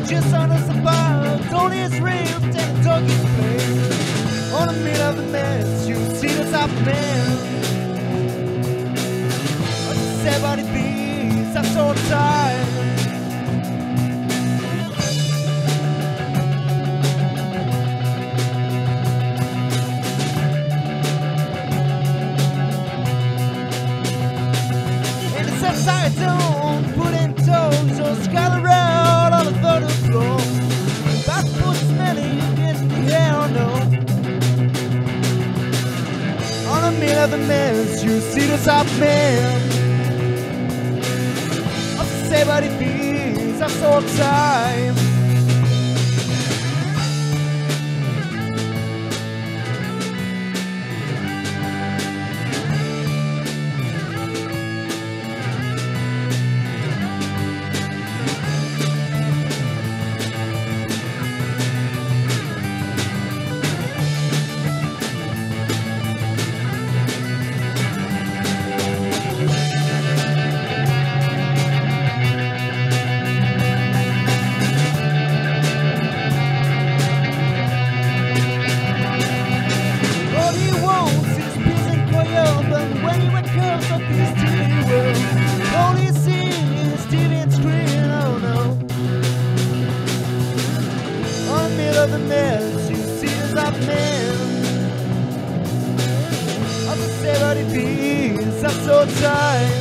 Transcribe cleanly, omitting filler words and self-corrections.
just on us apart. All these ripped and talking place. On the middle of the mess, you see the top man. On the 70 beats, I'm so tired. And the steps I don't put in toes, just gather around all over the floor. Back foot smelling, gets the hair, no. On the middle of the mess, you see the top man. Of the 70 beats, I'm so tired. Of the mess, you see the top man of the 70 beats, I'm so tired.